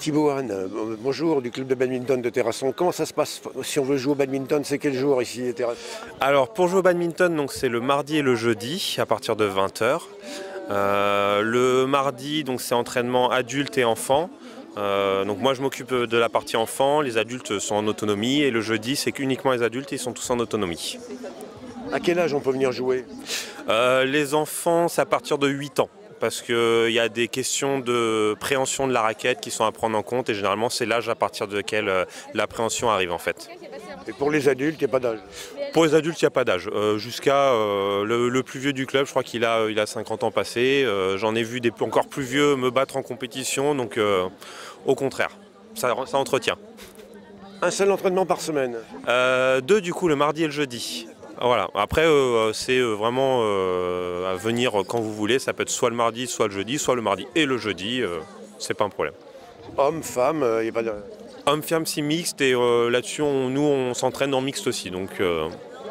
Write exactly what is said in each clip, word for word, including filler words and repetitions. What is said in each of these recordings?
Thibaut Hahn, euh, bonjour, du club de badminton de Terrasson. Comment ça se passe si on veut jouer au badminton? C'est quel jour ici à Terrasson? Alors pour jouer au badminton, donc c'est le mardi et le jeudi à partir de vingt heures. Euh, le mardi, donc c'est entraînement adultes et enfants. Euh, donc moi je m'occupe de la partie enfants, les adultes sont en autonomie, et le jeudi c'est uniquement les adultes, ils sont tous en autonomie. À quel âge on peut venir jouer? Euh, les enfants, c'est à partir de huit ans. Parce qu'il y a des questions de préhension de la raquette qui sont à prendre en compte, et généralement c'est l'âge à partir de quel euh, l'appréhension arrive en fait. Et pour les adultes, il n'y a pas d'âge? Pour les adultes, il n'y a pas d'âge. Euh, Jusqu'à euh, le, le plus vieux du club, je crois qu'il a, il a cinquante ans passés. Euh, J'en ai vu des encore plus vieux me battre en compétition, donc euh, au contraire, ça, ça entretient. Un seul entraînement par semaine? Euh, deux du coup, le mardi et le jeudi. Voilà. Après, euh, c'est vraiment euh, à venir quand vous voulez. Ça peut être soit le mardi, soit le jeudi, soit le mardi et le jeudi. Euh, c'est pas un problème. Homme, femme, il euh, n'y a pas de... Homme-femme, c'est mixte, et euh, là-dessus, on, nous, on s'entraîne en mixte aussi. Donc, euh,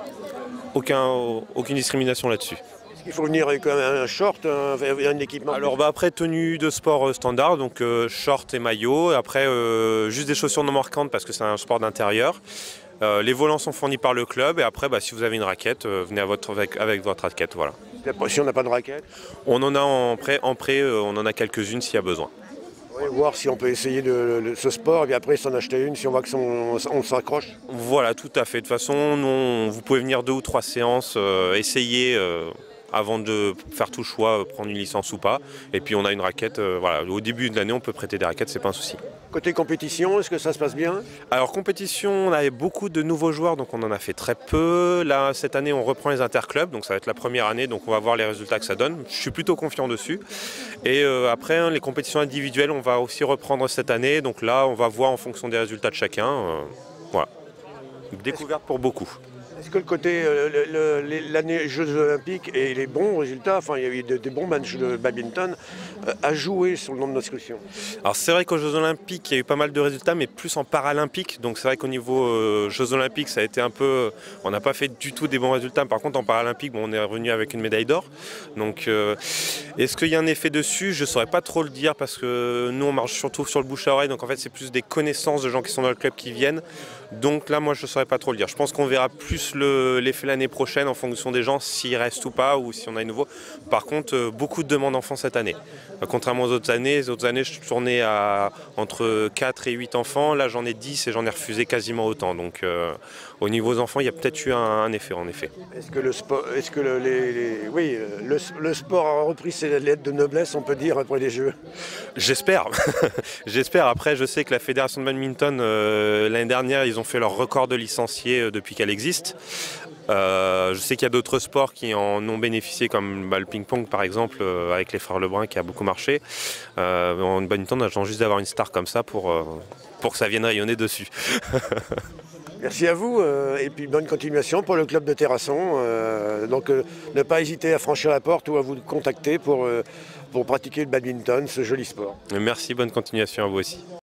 aucun, aucune discrimination là-dessus. Est-ce qu'il faut venir avec un short, un, un équipement? Alors bah après, tenue de sport euh, standard, donc euh, short et maillot. Après, euh, juste des chaussures non marquantes parce que c'est un sport d'intérieur. Euh, les volants sont fournis par le club, et après, bah, si vous avez une raquette, euh, venez à votre, avec, avec votre raquette. Voilà. Si on n'a pas de raquette? On en a en prêt, en prêt euh, on en a quelques-unes s'il y a besoin. Oui, voir si on peut essayer de, de ce sport, et puis après s'en acheter une si on voit que son, on s'accroche. Voilà, tout à fait. De toute façon, nous, on, vous pouvez venir deux ou trois séances, euh, essayer euh, avant de faire tout choix, euh, prendre une licence ou pas. Et puis on a une raquette. Euh, voilà, au début de l'année, on peut prêter des raquettes, c'est pas un souci. Côté compétition, est-ce que ça se passe bien? Alors compétition, on avait beaucoup de nouveaux joueurs, donc on en a fait très peu. Là, cette année, on reprend les interclubs, donc ça va être la première année, donc on va voir les résultats que ça donne. Je suis plutôt confiant dessus. Et euh, après, hein, les compétitions individuelles, on va aussi reprendre cette année. Donc là, on va voir en fonction des résultats de chacun. Euh, voilà. Découverte pour beaucoup. Est-ce que le côté, euh, l'année Jeux Olympiques et les bons résultats, enfin il y a eu des bons matchs de badminton, euh, a joué sur le nombre d'inscriptions? Alors c'est vrai qu'aux Jeux Olympiques, il y a eu pas mal de résultats, mais plus en paralympique. Donc c'est vrai qu'au niveau euh, Jeux Olympiques, ça a été un peu... On n'a pas fait du tout des bons résultats. Par contre, en paralympique, bon, on est revenu avec une médaille d'or. Donc euh, est-ce qu'il y a un effet dessus? Je ne saurais pas trop le dire, parce que nous, on marche surtout sur le bouche à oreille. Donc en fait, c'est plus des connaissances de gens qui sont dans le club qui viennent. Donc là, moi, je ne saurais pas trop le dire. Je pense qu'on verra plus l'effet l'année prochaine en fonction des gens, s'ils restent ou pas, ou si on a un nouveau. Par contre, euh, beaucoup de demandes enfants cette année. Euh, contrairement aux autres années, les autres années, je tournais à entre quatre et huit enfants. Là, j'en ai dix et j'en ai refusé quasiment autant. Donc, euh, au niveau des enfants, il y a peut-être eu un, un effet, en effet. Est-ce que le sport, est-ce que le, les, les, oui, le, le sport a repris ses lettres de noblesse, on peut dire, après les Jeux? J'espère. J'espère. Après, je sais que la fédération de badminton, euh, l'année dernière, ils ont fait leur record de licenciés euh, depuis qu'elle existe. Euh, je sais qu'il y a d'autres sports qui en ont bénéficié, comme bah, le ping-pong par exemple, euh, avec les frères Lebrun, qui a beaucoup marché. Euh, en badminton, on attend juste d'avoir une star comme ça pour, euh, pour que ça vienne rayonner dessus. Merci à vous, euh, et puis bonne continuation pour le club de Terrasson. Euh, donc euh, ne pas hésiter à franchir la porte ou à vous contacter pour, euh, pour pratiquer le badminton, ce joli sport. Merci, bonne continuation à vous aussi.